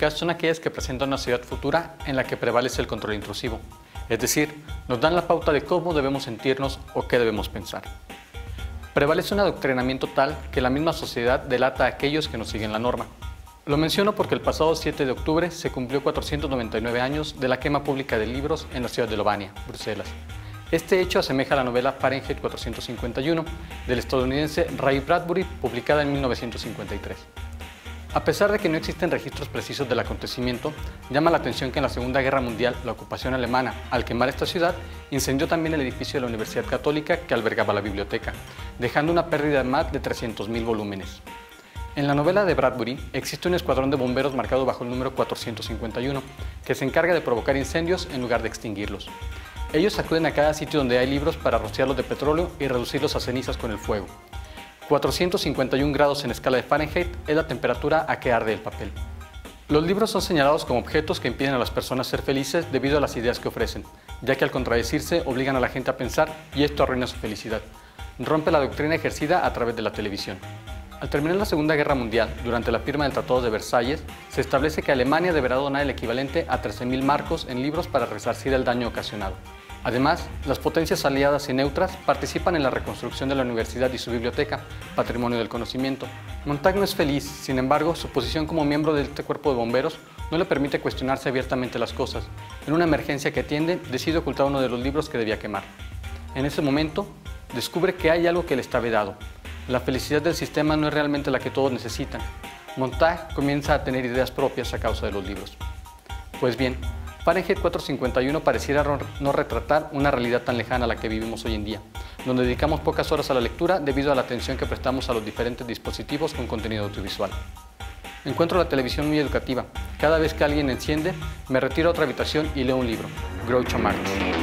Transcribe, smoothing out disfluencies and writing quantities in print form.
científicas son aquellas que presentan una sociedad futura en la que prevalece el control intrusivo, es decir, nos dan la pauta de cómo debemos sentirnos o qué debemos pensar. Prevalece un adoctrinamiento tal que la misma sociedad delata a aquellos que no siguen la norma. Lo menciono porque el pasado 7 de octubre se cumplió 499 años de la quema pública de libros en la ciudad de Lovania, Bruselas. Este hecho asemeja a la novela Fahrenheit 451 del estadounidense Ray Bradbury, publicada en 1953. A pesar de que no existen registros precisos del acontecimiento, llama la atención que en la Segunda Guerra Mundial la ocupación alemana, al quemar esta ciudad, incendió también el edificio de la Universidad Católica que albergaba la biblioteca, dejando una pérdida de más de 300.000 volúmenes. En la novela de Bradbury existe un escuadrón de bomberos marcado bajo el número 451, que se encarga de provocar incendios en lugar de extinguirlos. Ellos acuden a cada sitio donde hay libros para rociarlos de petróleo y reducirlos a cenizas con el fuego. 451 grados en escala de Fahrenheit es la temperatura a que arde el papel. Los libros son señalados como objetos que impiden a las personas ser felices debido a las ideas que ofrecen, ya que al contradecirse obligan a la gente a pensar y esto arruina su felicidad. Rompe la doctrina ejercida a través de la televisión. Al terminar la Segunda Guerra Mundial, durante la firma del Tratado de Versalles, se establece que Alemania deberá donar el equivalente a 13.000 marcos en libros para resarcir el daño ocasionado. Además, las potencias aliadas y neutras participan en la reconstrucción de la universidad y su biblioteca, patrimonio del conocimiento. Montag no es feliz, sin embargo, su posición como miembro de este cuerpo de bomberos no le permite cuestionarse abiertamente las cosas. En una emergencia que atiende, decide ocultar uno de los libros que debía quemar. En ese momento, descubre que hay algo que le está vedado. La felicidad del sistema no es realmente la que todos necesitan. Montag comienza a tener ideas propias a causa de los libros. Pues bien, Fahrenheit 451 pareciera no retratar una realidad tan lejana a la que vivimos hoy en día, donde dedicamos pocas horas a la lectura debido a la atención que prestamos a los diferentes dispositivos con contenido audiovisual. Encuentro la televisión muy educativa. Cada vez que alguien enciende, me retiro a otra habitación y leo un libro. Groucho Marx.